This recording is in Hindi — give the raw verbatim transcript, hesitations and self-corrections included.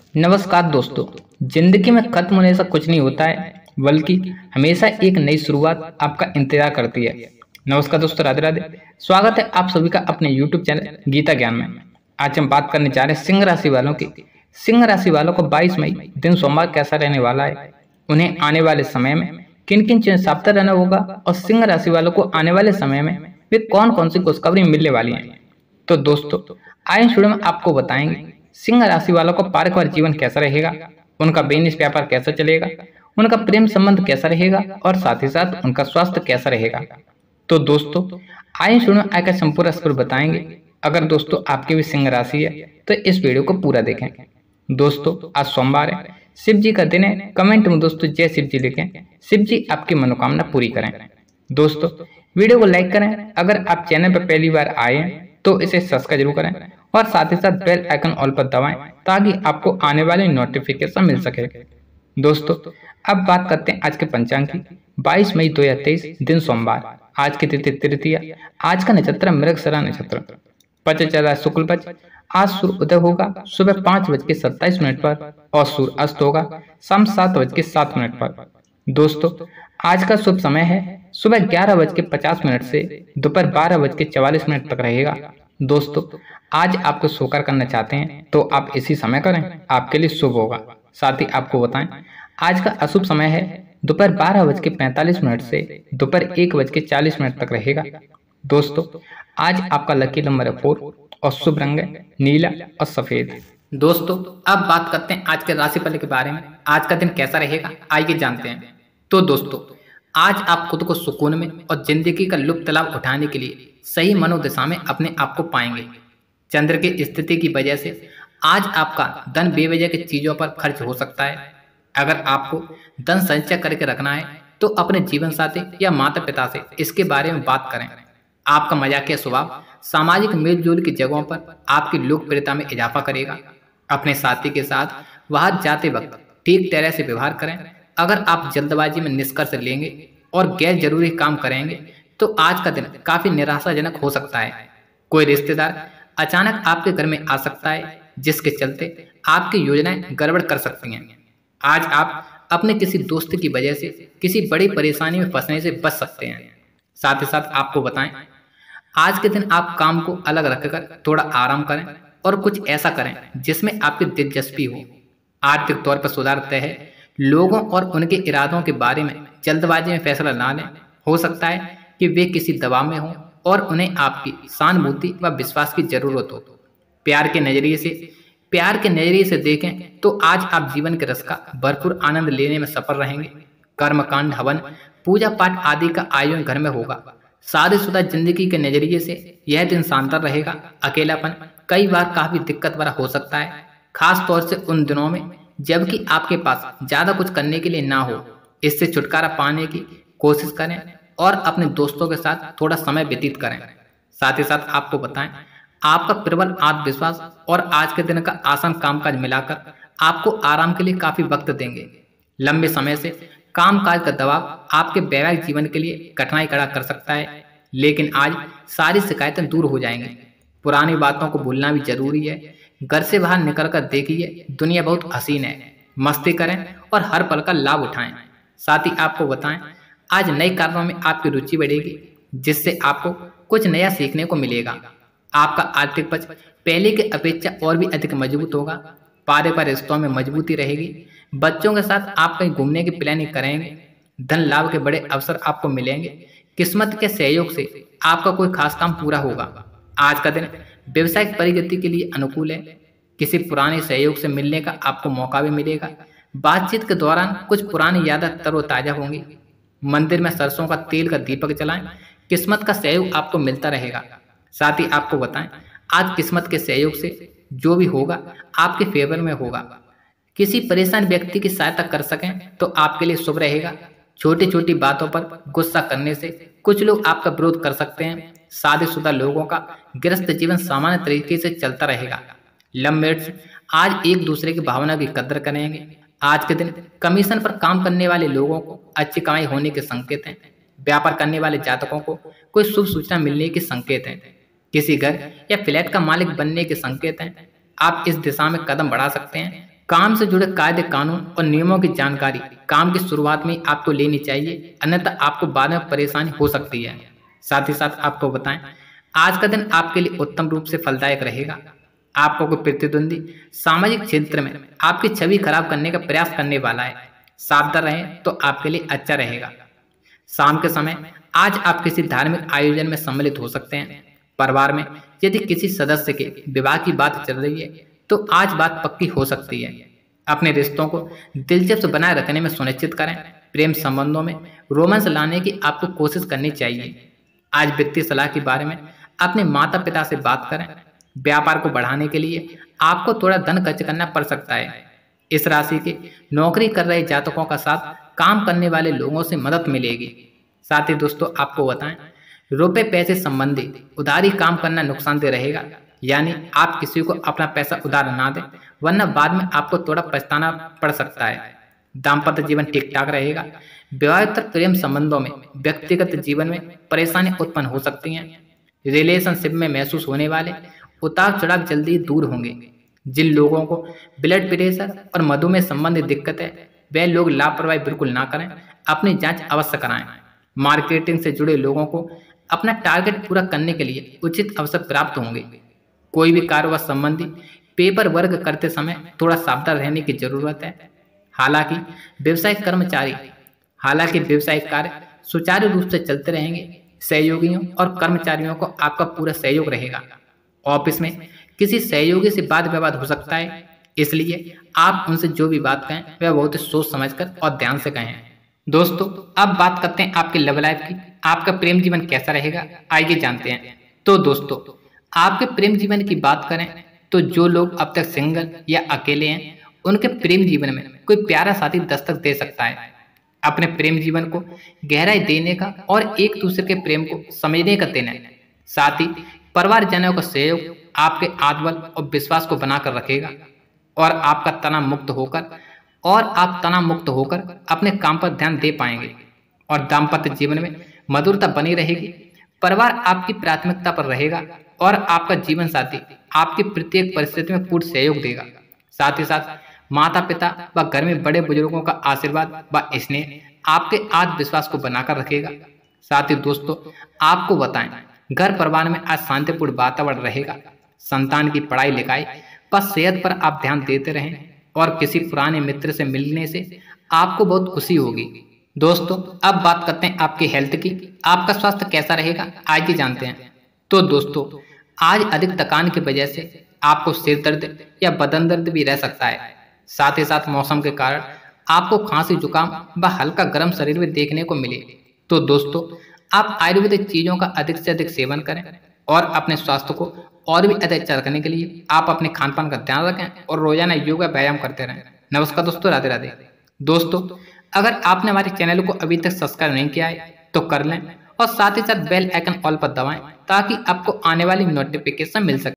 नमस्कार दोस्तों। जिंदगी में खत्म होने से कुछ नहीं होता है, बल्कि हमेशा एक नई शुरुआत आपका इंतजार करती है। नमस्कार दोस्तों, राधे राधे। स्वागत है आप सभी का अपने यूट्यूब चैनल गीता ज्ञान में। आज हम बात करने जा रहे हैं सिंह राशि वालों की। सिंह राशि वालों को बाईस मई दिन सोमवार कैसा रहने वाला है, उन्हें आने वाले समय में किन किन चीजें सावधान रहना होगा, और सिंह राशि वालों को आने वाले समय में वे कौन कौन सी खुशखबरी मिलने वाली है। तो दोस्तों, आए वीडियो में आपको बताएंगे सिंह राशि वालों को पारिवारिक जीवन कैसा रहेगा, उनका बिजनेस व्यापार कैसा चलेगा, उनका प्रेम संबंध कैसा रहेगा, और साथ ही साथ उनका स्वास्थ्य कैसा रहेगा। तो दोस्तों, आइए शुरू में आकर संपूर्ण स्कोर बताएंगे। अगर दोस्तों आपकी भी सिंह राशि है तो इस वीडियो को पूरा देखें। दोस्तों, आज सोमवार है, शिव जी का दिन है। कमेंट में दोस्तों जय शिव जी लिखें, शिव जी आपकी मनोकामना पूरी करें। दोस्तों, वीडियो को लाइक करें। अगर आप चैनल पर पहली बार आए हैं तो इसे सब्सक्राइब जरूर करें और साथ ही साथ बेल आइकन ऑल पर दबाएं ताकि आपको आने वाले नोटिफिकेशन मिल सके। दोस्तों, अब बात करते हैं आज के पंचांग की। बाईस मई दो हजार तेईस दिन सोमवार। आज की तिथि तृतीया। आज का नक्षत्र मृगशिरा नक्षत्र। पचचरा शुक्ल पक्ष। आज सूर्य उदय होगा सुबह पांच बज के सत्ताईस मिनट पर और सूर्य अस्त होगा शाम सात बज के सात मिनट पर। दोस्तों, आज का शुभ समय है सुबह ग्यारह बज के पचास मिनट से दोपहर बारह बज के चवालीस मिनट तक रहेगा। दोस्तों, आज आपको सोकर करना चाहते हैं तो आप इसी समय करें, आपके लिए शुभ होगा। साथ ही आपको बताएं, आज का अशुभ समय है दोपहर बारह बज के पैंतालीस मिनट से दोपहर एक बज के चालीस मिनट तक रहेगा। दोस्तों, आज आपका लकी नंबर है फोर और शुभ रंग है नीला और सफेद। दोस्तों, अब बात करते हैं आज के राशिफल के बारे में। आज का दिन कैसा रहेगा, आइए जानते हैं। तो दोस्तों, आज आप खुद को सुकून में और जिंदगी का लुत्फ लाभ उठाने के लिए सही मनोदशा में अपने आप को पाएंगे। चंद्र की स्थिति की वजह से आज आपका धन बेवजह की चीजों पर खर्च हो सकता है। अगर आपको धन संचय करके रखना है तो अपने जीवन साथी या माता पिता से इसके बारे में बात करें। आपका मजाकिया स्वभाव सामाजिक मेलजोल की जगहों पर आपकी लोकप्रियता में इजाफा करेगा। अपने साथी के साथ बाहर जाते वक्त ठीक तरह से व्यवहार करें। अगर आप जल्दबाजी में निष्कर्ष लेंगे और गैर जरूरी काम करेंगे तो आज का दिन काफी निराशाजनक हो सकता है। कोई रिश्तेदार अचानक आपके घर में आ सकता है, जिसके चलते आपकी योजनाएं गड़बड़ कर सकती हैं। आज आप अपने किसी दोस्त की वजह से किसी बड़ी परेशानी में फंसने से बच सकते हैं। साथ ही साथ आपको बताएं, आज के दिन आप काम को अलग रखकर थोड़ा आराम करें और कुछ ऐसा करें जिसमें आपकी दिलचस्पी हो। आर्थिक तौर पर सुधार तय है। लोगों और उनके इरादों के बारे में जल्दबाजी में फैसला ना लें। हो सकता है कि वे किसी दबाव में हों और उन्हें आपकी सहानुभूति व विश्वास की जरूरत हो। प्यार के नजरिए से प्यार के नजरिए से देखें तो आज आप जीवन के रस का भरपूर आनंद लेने में सफल रहेंगे। कर्मकांड, हवन, पूजा पाठ आदि का आयोजन घर में होगा। शादीशुदा जिंदगी के नजरिए से यह दिन शानदार रहेगा। अकेलापन कई बार काफी दिक्कत भरा हो सकता है, खास तौर से उन दिनों में जबकि आपके पास ज्यादा कुछ करने के लिए ना हो। इससे छुटकारा पाने की कोशिश करें और अपने दोस्तों के साथ थोड़ा समय व्यतीत करें। साथ ही साथ आपको बताएं, आपका प्रबल आत्मविश्वास और आज के दिन का आसान कामकाज मिलाकर आपको आराम के लिए काफी वक्त देंगे। लंबे समय से कामकाज का दबाव आपके वैवाहिक जीवन के लिए कठिनाई खड़ा कर सकता है, लेकिन आज सारी शिकायतें दूर हो जाएंगी। पुरानी बातों को भूलना भी जरूरी है। घर से बाहर निकल कर देखिए, दुनिया बहुत हसीन है। मस्ती करें और हर पल का लाभ उठाएं। साथ ही आपको बताएं, आज नए कार्यों में आपकी रुचि बढ़ेगी, जिससे आपको कुछ नया सीखने को मिलेगा। आपका आर्थिक पक्ष पहले की अपेक्षा और भी अधिक मजबूत होगा। पारिवारिक रिश्तों में मजबूती रहेगी। बच्चों के साथ आप कहीं घूमने की प्लानिंग करेंगे। धन लाभ के बड़े अवसर आपको मिलेंगे। किस्मत के सहयोग से आपका कोई खास काम पूरा होगा। आज का दिन व्यवसायिक प्रगति के लिए अनुकूल है। किसी पुराने सहयोग से मिलने का आपको मौका भी मिलेगा। बातचीत के दौरान कुछ पुरानी यादें तरोताजा होंगी। मंदिर में सरसों का तेल का दीपक जलाएं। किस्मत का सहयोग आपको मिलता रहेगा। साथ ही आपको बताएं, आज किस्मत के सहयोग से जो भी होगा आपके फेवर में होगा। किसी परेशान व्यक्ति की सहायता कर सकें तो आपके लिए शुभ रहेगा। छोटी छोटी बातों पर गुस्सा करने से कुछ लोग आपका विरोध कर सकते हैं। शादीशुदा लोगों का गृहस्थ जीवन सामान्य तरीके से चलता रहेगा। लवमेट्स आज एक दूसरे की भावना की कदर करेंगे। आज के दिन कमीशन पर काम करने वाले लोगों को अच्छी कमाई होने के संकेत हैं। व्यापार करने वाले जातकों को कोई शुभ सूचना मिलने के संकेत हैं। किसी घर या फ्लैट का मालिक बनने के संकेत हैं। आप इस दिशा में कदम बढ़ा सकते हैं काम से जुड़े कायदे कानून और नियमों की जानकारी काम की शुरुआत में आपको लेनी चाहिए, अन्यथा आपको बाद में परेशानी हो सकती है। साथ ही साथ आपको बताएं, आज का दिन आपके लिए उत्तम रूप से फलदायक रहेगा। आपको कोई प्रतिद्वंदी सामाजिक क्षेत्र में आपकी छवि खराब करने का प्रयास करने वाला है, सावधान रहें तो आपके लिए अच्छा रहेगा। शाम के समय आज आप किसी धार्मिक आयोजन में सम्मिलित हो सकते हैं। परिवार में यदि किसी सदस्य के विवाह की बात चल रही है तो आज बात पक्की हो सकती है। अपने रिश्तों को दिलचस्प बनाए रखने में सुनिश्चित करें। प्रेम संबंधों में रोमांस लाने की आपको कोशिश करनी चाहिए। आज वित्तीय सलाह के बारे में अपने माता पिता से बात करें। व्यापार को बढ़ाने के लिए आपको थोड़ा धन खर्च करना पड़ सकता है। इस राशि के नौकरी कर रहे जातकों का साथ काम करने वाले लोगों से मदद मिलेगी। साथ ही दोस्तों आपको बताएं, रुपए पैसे संबंधी उधारी काम करना नुकसानदेह रहेगा, यानी आप किसी को अपना पैसा उधार ना दें, वरना बाद में आपको थोड़ा पछताना पड़ सकता है। दाम्पत्य जीवन ठीक ठाक रहेगा। विवाहेतर प्रेम संबंधों में व्यक्तिगत जीवन में परेशानी उत्पन्न हो सकती हैं। रिलेशनशिप में महसूस होने वाले उतार चढ़ाव जल्दी दूर होंगे। जिन लोगों को ब्लड प्रेशर और मधुमेह संबंधी दिक्कत है, वे लोग लापरवाही बिल्कुल ना करें, अपनी जांच अवश्य कराएं। मार्केटिंग से जुड़े लोगों को अपना टारगेट पूरा करने के लिए उचित अवसर प्राप्त होंगे। कोई भी कारोबार संबंधी पेपर वर्क करते समय थोड़ा सावधान रहने की जरूरत है। हालांकि व्यवसायिक कर्मचारी हालांकि व्यवसायिक कार्य सुचारू रूप से चलते रहेंगे। सहयोगियों और कर्मचारियों को आपका पूरा सहयोग रहेगा। ऑफिस में किसी सहयोगी से वाद विवाद हो सकता है, इसलिए आप उनसे जो भी बात कहें वह बहुत ही सोच समझकर और ध्यान से कहें। दोस्तों अब बात करते हैं आपके लव लाइफ की। आपका प्रेम जीवन कैसा रहेगा, आइए जानते हैं। तो दोस्तों आपके प्रेम जीवन की बात करें तो जो लोग अब तक सिंगल या अकेले हैं, उनके प्रेम जीवन में कोई प्यारा साथी दस्तक दे सकता है। अपने प्रेम जीवन को गहराई देने का और एक दूसरे के प्रेम को समझने का दिन है। साथ ही परिवारजनों का सहयोग आपके आत्मबल और विश्वास को बनाकर रखेगा और आपका तनाव मुक्त होकर और आप तनाव मुक्त होकर अपने काम पर ध्यान दे पाएंगे और दाम्पत्य जीवन में मधुरता बनी रहेगी। परिवार आपकी प्राथमिकता पर रहेगा और आपका जीवन साथी आपकी प्रत्येक परिस्थिति में पूर्ण सहयोग देगा। साथ ही साथ माता पिता व घर में बड़े बुजुर्गों का आशीर्वाद व स्नेह आपके आत्मविश्वास को बनाकर रखेगा। साथ ही दोस्तों आपको बताएं, घर परिवार में आज शांतिपूर्ण वातावरण रहेगा। संतान की पढ़ाई लिखाई व सेहत पर आप ध्यान देते रहें और किसी पुराने मित्र से मिलने से आपको बहुत खुशी होगी। दोस्तों अब बात करते हैं आपकी हेल्थ की। आपका स्वास्थ्य कैसा रहेगा, आइए जानते हैं। तो दोस्तों आज अधिक थकान की वजह से आपको सिर दर्द या बदन दर्द भी रह सकता है। साथ ही साथ मौसम के कारण आपको खांसी जुकाम व हल्का गर्म शरीर में देखने को मिले। तो दोस्तों आप आयुर्वेदिक चीजों का अधिक से अधिक सेवन करें और अपने स्वास्थ्य को और भी अधिक अच्छा रखने के लिए आप अपने खान पान का ध्यान रखें और रोजाना योगा व्यायाम करते रहें। नमस्कार दोस्तों, राधे राधे। दोस्तों अगर आपने हमारे चैनल को अभी तक सब्सक्राइब नहीं किया है तो कर लें और साथ ही साथ बेल आइकन ऑल पर दबाएं ताकि आपको आने वाली नोटिफिकेशन मिल सके।